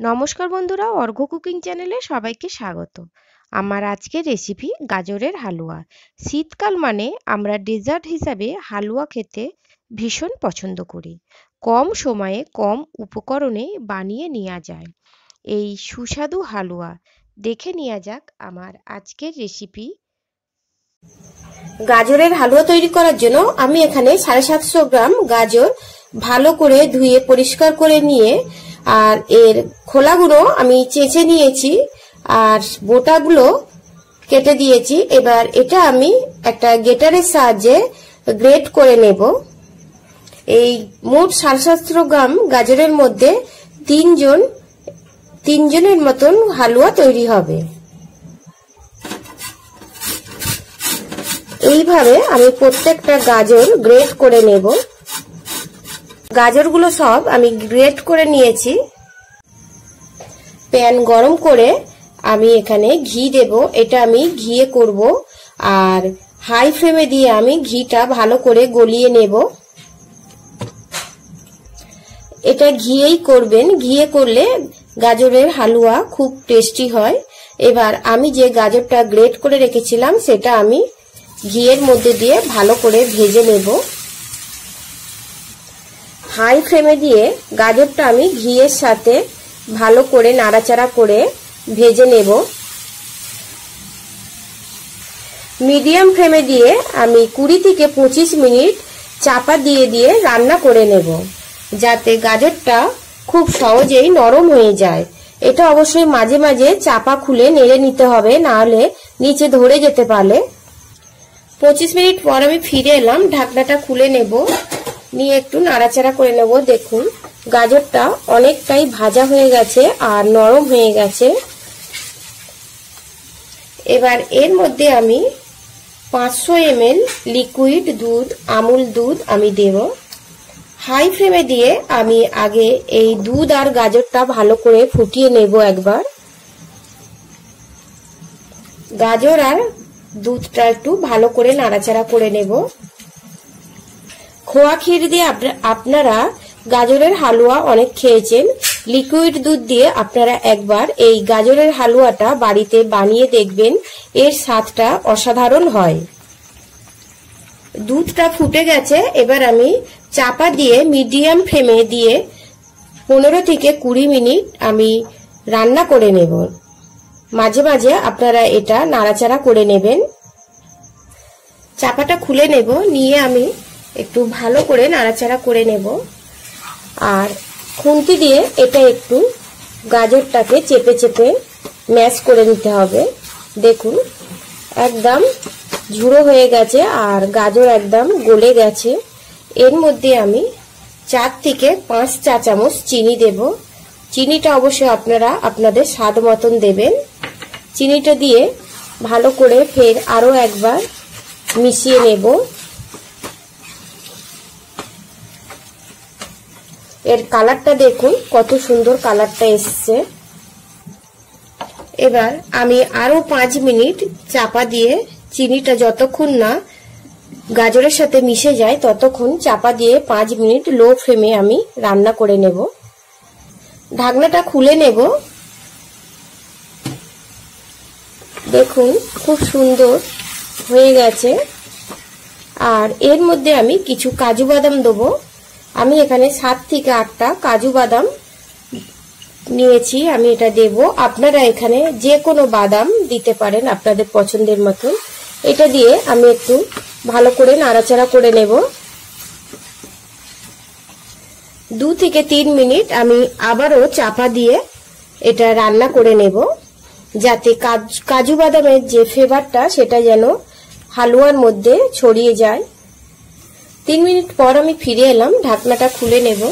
নমস্কার বন্ধুরা, অর্ঘ্য কুকিং চ্যানেলে সবাইকে স্বাগত। আমার আজকের রেসিপি গাজরের হালুয়া। শীতকাল মানে আমরা ডেজার্ট হিসাবে হালুয়া খেতে ভীষণ পছন্দ করি। কম সময়ে কম উপকরণে বানিয়ে নেওয়া যায় এই সুস্বাদু হালুয়া। দেখে নেওয়া যাক আমার আজকের রেসিপি। গাজরের হালুয়া তৈরি করার জন্য আমি এখানে 750 গ্রাম গাজর ভালো করে ধুয়ে পরিষ্কার করে নিয়ে আর এর খোলাগুলো আমি চেঁচে নিয়েছি আর বোটাগুলো কেটে দিয়েছি। এবার এটা আমি একটা গ্রেটারের সাহায্যে গ্রেট করে নেব। এই মোট 750 গ্রাম গাজরের মধ্যে তিনজনের মতন হালুয়া তৈরি হবে। এইভাবে আমি প্রত্যেকটা গাজর গ্রেট করে নেব। গাজরগুলো সব আমি গ্রেট করে নিয়েছি। প্যান গরম করে আমি এখানে ঘি দেব। এটা আমি ঘিয়ে করব আর হাই ফ্লেমে দিয়ে আমি ঘিটা ভালো করে গলিয়ে নেব। এটা ঘিয়েই করবেন, ঘিয়ে করলে গাজরের হালুয়া খুব টেস্টি হয়। এবার আমি যে গাজরটা গ্রেট করে রেখেছিলাম সেটা আমি ঘিয়ের মধ্যে দিয়ে ভালো করে ভেজে নেব। হাই ফ্লেমে দিয়ে গাজরটা আমি ঘিয়ের সাথে ভালো করে নাড়াচাড়া করে ভেজে নেব। মিডিয়াম ফ্লেমে দিয়ে আমি 20 থেকে 25 মিনিট চাপা দিয়ে দিয়ে রান্না করে নেব, যাতে গাজরটা খুব সহজেই নরম হয়ে যায়। এটা অবশ্যই মাঝে মাঝে চাপা খুলে নেড়ে নিতে হবে, না হলে নিচে ধরে যেতে পারে। 25 মিনিট পর আমি ফিরে এলাম। ঢাকনাটা খুলে নেব, নিয়ে একটু নাড়াচাড়া করে নেব। দেখুন গাজরটা অনেকটাই ভাজা হয়ে গেছে আর নরম হয়ে গেছে। এবার এর মধ্যে আমি 500 ml লিকুইড দুধ, আমুল দুধ আমি দেব। হাই ফ্লেমে দিয়ে আমি আগে এই দুধ আর গাজরটা ভালো করে ফুটিয়ে নেব একবার। গাজর আর দুধটা একটু ভালো করে নাড়াচাড়া করে নেব। খোয়া ক্ষীর দিয়ে আপনারা গাজরের হালুয়া অনেক খেয়েছেন। লিকুইড দুধ দিয়ে আপনারা একবার এই গাজরের হালুয়াটা বাড়িতে বানিয়ে দেখবেন, এর স্বাদটা অসাধারণ হয়। দুধটা ফুটে গেছে। এবার আমি চাপা দিয়ে মিডিয়াম ফ্লেমে দিয়ে 15 থেকে 20 মিনিট আমি রান্না করে নেব। মাঝে মাঝে আপনারা এটা নাড়াচাড়া করে নেবেন। চাপাটা খুলে নেব, নিয়ে আমি একটু ভালো করে নাড়াচাড়া করে নেব আর খুন্তি দিয়ে এটা একটু গাজরটাকে চেপে চেপে ম্যাশ করে নিতে হবে। দেখুন একদম ঝুড়ো হয়ে গেছে আর গাজর একদম গলে গেছে। এর মধ্যে আমি 4 থেকে 5 চা চামচ চিনি দেব। চিনিটা অবশ্যই আপনারা আপনাদের স্বাদ মতন দেবেন। চিনিটা দিয়ে ভালো করে ফের আরো একবার মিশিয়ে নেব। এর কালারটা দেখুন কত সুন্দর কালারটা এসছে। এবার আমি আরো 5 মিনিট চাপা দিয়ে চিনিটা যতক্ষণ না গাজরের সাথে মিশে যায় ততক্ষণ চাপা দিয়ে 5 মিনিট লো ফ্লেমে আমি রান্না করে নেব। ঢাকনাটা খুলে নেব। দেখুন খুব সুন্দর হয়ে গেছে। আর এর মধ্যে আমি কিছু কাজু বাদাম দেবো। আমি এখানে 7 থেকে 8টা কাজু বাদাম নিয়েছি, আমি এটা দেব। আপনারা এখানে যে কোনো বাদাম দিতে পারেন আপনাদের পছন্দের মতন। এটা দিয়ে আমি একটু ভালো করে নাড়াচাড়া করে নেব। 2 থেকে 3 মিনিট আমি আবারও চাপা দিয়ে এটা রান্না করে নেব, যাতে কাজু বাদামের যে ফ্লেভারটা সেটা যেন হালুয়ার মধ্যে ছড়িয়ে যায়। 3 মিনিট পর আমি ফিরে এলাম। ঢাকনাটা খুলে নেব।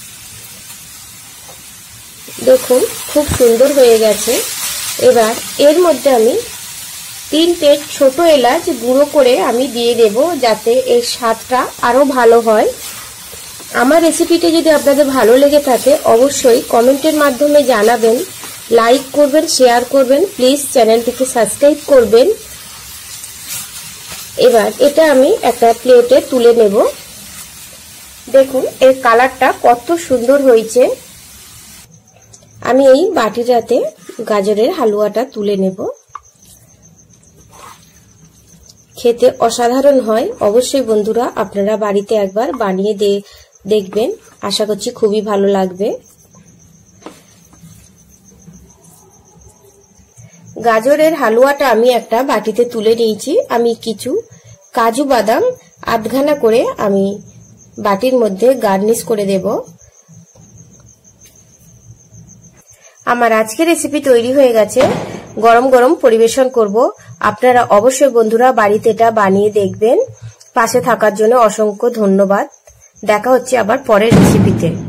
দেখুন খুব সুন্দর হয়ে গেছে। এবার এর মধ্যে আমি 3টে ছোট এলাচ গুঁড়ো করে আমি দিয়ে দেব, যাতে এর স্বাদটা আরো ভালো হয়। আমার রেসিপিটা যদি আপনাদের ভালো লেগে থাকে অবশ্যই কমেন্টের মাধ্যমে জানাবেন, লাইক করবেন, শেয়ার করবেন, প্লিজ চ্যানেলটিকে সাবস্ক্রাইব করবেন। এবার এটা আমি একটা প্লেটে তুলে নেব। দেখুন এর কালারটা কত সুন্দর হয়েছে। আমি এই বাটিটাতে গাজরের হালুয়াটা তুলে নেব। খেতে অসাধারণ হয়। অবশ্যই বন্ধুরা আপনারা বাড়িতে একবার বানিয়ে দেখবেন, আশা করছি খুবই ভালো লাগবে। গাজরের হালুয়াটা আমি একটা বাটিতে তুলে নিয়েছি। আমি কিছু কাজু বাদাম আধখানা করে আমি বাটির মধ্যে গার্নিশ করে দেব। আমার আজকের রেসিপি তৈরি হয়ে গেছে, গরম গরম পরিবেশন করব। আপনারা অবশ্যই বন্ধুরা বাড়িতে এটা বানিয়ে দেখবেন। পাশে থাকার জন্য অসংখ্য ধন্যবাদ। দেখা হচ্ছে আবার পরের রেসিপিতে।